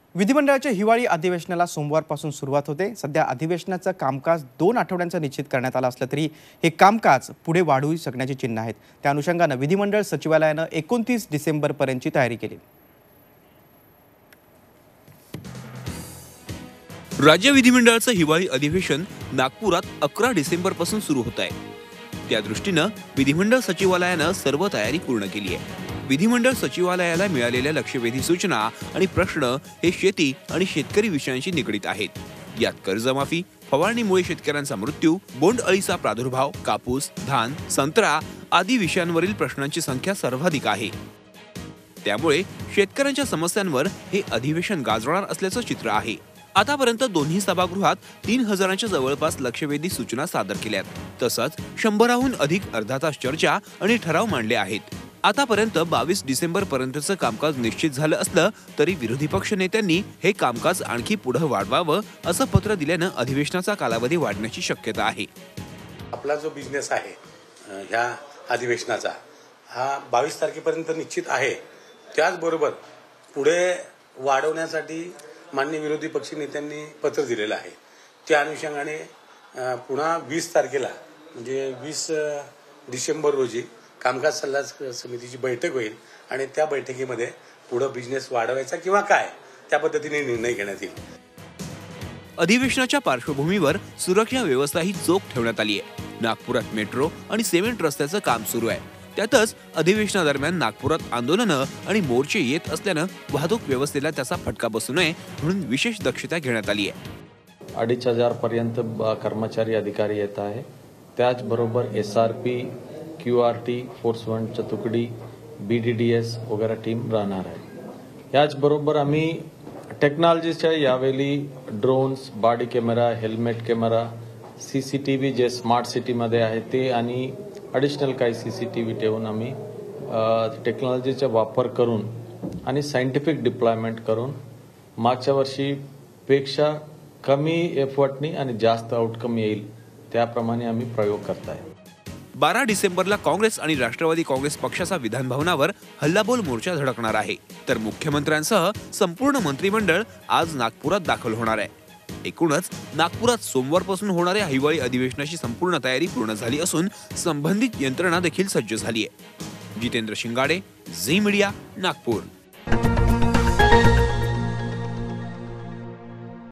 विधिमंडळाच्या हिवाळी अधिवेशनाला सोमवारपासून सुरुवात होते। सध्या अधिवेशनाचं कामकाज 2 आठवड्यांचं निश्चित करण्यात आलं असलं तरी हे कामकाज पुढे वाढू शकण्याची चिन्ह आहेत। त्या अनुषंगाने विधिमंडळ सचिवालयाने 29 डिसेंबरपर्यंतची तयारी केली। राज्य विधिमंडळाचं हिवाळी अधिवेशन नागपुरात 11 डिसेंबरपासून सुरू होत आहे। त्या दृष्टीने विधिमंडळ सचिवालयाने सर्व तयारी पूर्ण केली आहे। विधिमंडळ सचिवालयाला मिळालेल्या लक्षवेधी सूचना आणि प्रश्न हे शेती आणि शेतकरी विषयांशी निगडित आहेत। यात कर्जमाफी, फवारणीमुळे शेतकऱ्यांचा मृत्यू, बोंडअळीचा प्रादुर्भाव, कापूस, धान, संत्रा आदी विषयांवरील प्रश्नांची संख्या सर्वाधिक आहे। त्यामुळे शेतकऱ्यांच्या समस्यांवर हे अधिवेशन गाजवणार असल्याचं चित्र आहे। आतापर्यंत दोन्ही सभागृहात 3000च्या जवळपास लक्षवेधी सूचना सादर केल्यात। तसंच 100हून अधिक अर्धा तास चर्चा आणि ठराव मांडले आहेत। आतापर्यंत 22 डिसेंबर पर्यंतचं कामकाज निश्चित झालं असलं तरी विरोधी पक्ष नेत्यांनी हे कामकाज आणखी पुढे वाढवावं असं पत्र दिल्यानं अधिवेशनाचा कालावधी वाढण्याची शक्यता आहे। आपला जो बिझनेस आहे ह्या अधिवेशनाचा हा 22 तारखेपर्यंत निश्चित आहे। त्याचबरोबर पुढे वाढवण्यासाठी माननीय विरोधी पक्ष नेत्यांनी पत्र दिलेलं आहे। त्या अनुषंगाने पुन्हा 20 तारखेला म्हणजे 20 डिसेंबर रोजी कामकाज सल्ला समितीची बैठक होईल आणि त्या बैठकीमध्ये पुढे बिझनेस वाढवायचा किंवा काय त्या पद्धतीने निर्णय घेण्यात येईल। अधिवेशनाच्या पार्श्वभूमीवर सुरक्षा व्यवस्था ही चोख ठेवण्यात आली आहे। नागपुरात मेट्रो आणि सिमेंट रस्त्याचं काम सुरू आहे। त्यातच अधिवेशनादरम्यान नागपुरात आंदोलनं आणि मोर्चे येत असल्यानं वाहतूक व्यवस्थेला त्याचा फटका बसू नये म्हणून विशेष दक्षता घेण्यात आली आहे। 2500 पर्यंत कर्मचारी अधिकारी येत आहे। त्याचबरोबर SRP, QRT, फोर्स 1 तुकडी, BDDS वगैरे टीम राहणार आहे। याचबरोबर आम्ही टेक्नॉलॉजीच्या यावेळी drones, body camera, helmet camera, CCTV जे स्मार्ट सिटीमध्ये आहे ते आणि ॲडिशनल काही CCTV ठेवून आम्ही टेक्नॉलॉजीचा वापर करून आणि सायंटिफिक डिप्लॉयमेंट करून मागच्या वर्षीपेक्षा कमी एफर्टनी आणि जास्त आउटकम येईल त्याप्रमाणे आम्ही प्रयोग करत आहे। 12 डिसेंबरला काँग्रेस आणि राष्ट्रवादी काँग्रेस पक्षाचा विधान भवनावर हल्लाबोल मोर्चा धडकणार आहे। तर मुख्यमंत्र्यांसह संपूर्ण मंत्रिमंडळ आज नागपुरात दाखल होणार आहे। एकूणच नागपुरात सोमवारपासून होणाऱ्या हिवाळी अधिवेशनाची संपूर्ण तयारी पूर्ण झाली असून संबंधित यंत्रणा देखील सज्ज झाली आहे। Jitendra Shingade, Zee media, Nagpur.